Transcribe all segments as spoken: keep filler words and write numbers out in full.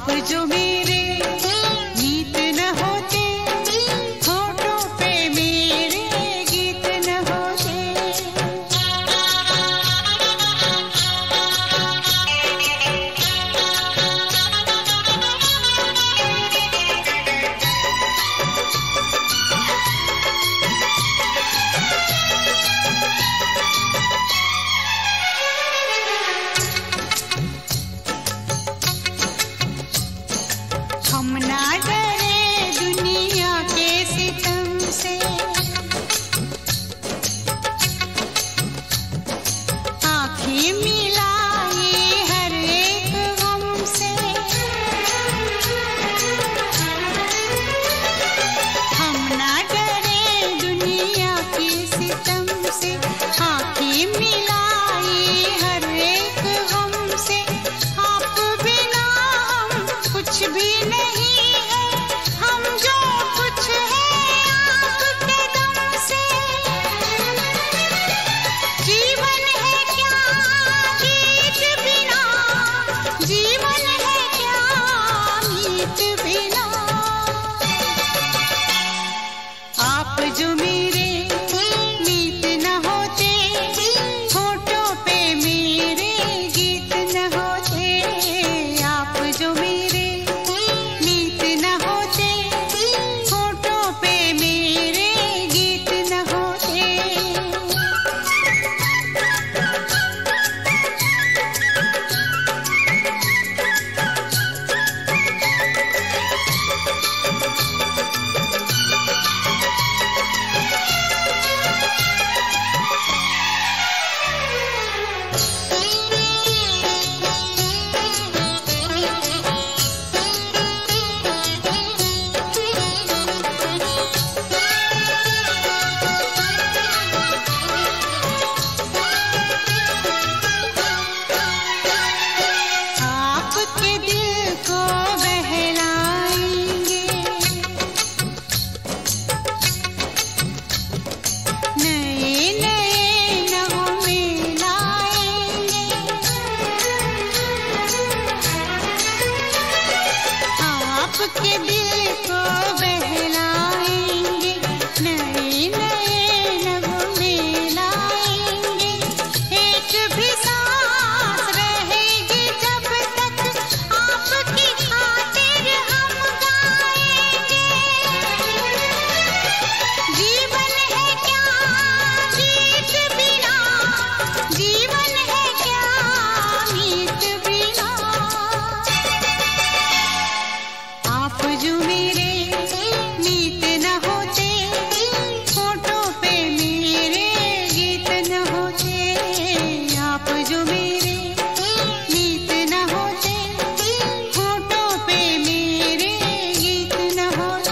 जो मेरे गीत न होते, होठों पे मेरे गीत न होते। हम ना डरे दुनिया के सितम से, आँखें मिलाए हर एक गम से। हम ना डरे दुनिया के सितम से, आँखें मिलाए हर एक गम से। आप बिना हम कुछ भी नहीं है, हम जो कुछ है आपके दम से। जीवन है क्या गीत बिना, जीवन है क्या मीत बिना। आप जो मेरे मीत न होते, होठों पे मेरे गीत न होते। आप जो मेरे मीत न होते, होठों पे मेरे गीत न होते। आपके दिल को बहलाएंगे, नए नए नगमे लाएंगे। आपके दिल को बहलाएंगे, नए नए नगमे लाएंगे। एक भी सांस रहेगी जब तक, आपकी खातिर हम गाएंगे। जीवन है क्या गीत बिना, जीवन है क्या मीत बिना। आप जो मेरे मीत न होते, होठों पे मेरे गीत न होते। आप जो मेरे मीत न होते, होठों पे मेरे गीत न होते।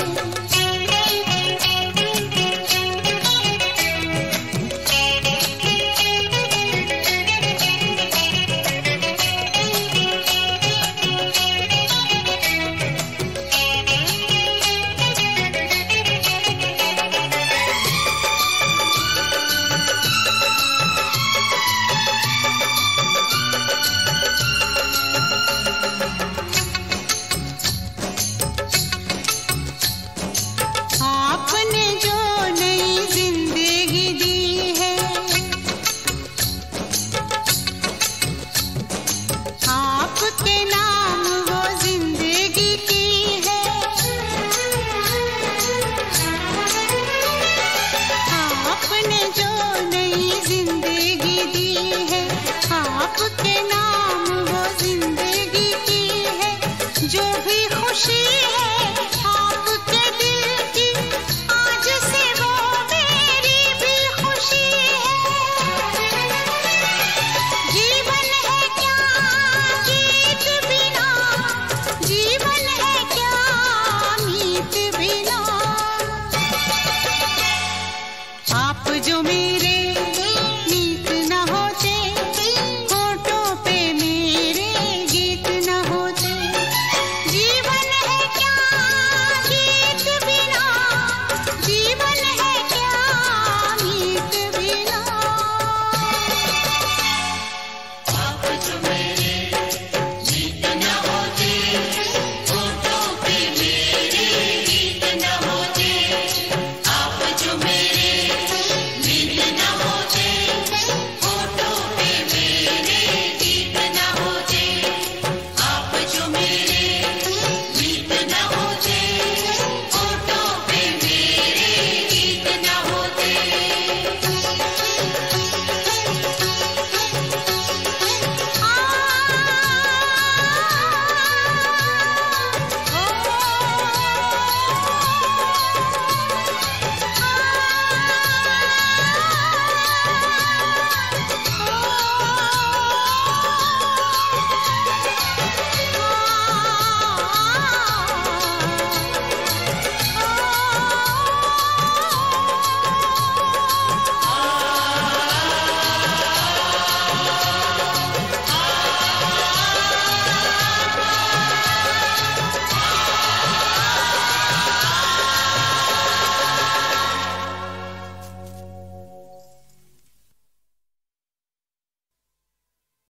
आपने जो नई जिंदगी दी है, आपके नाम वो जिंदगी की है। आपने जो नई जिंदगी दी है, आपके नाम वो जिंदगी की है। जो भी खुशी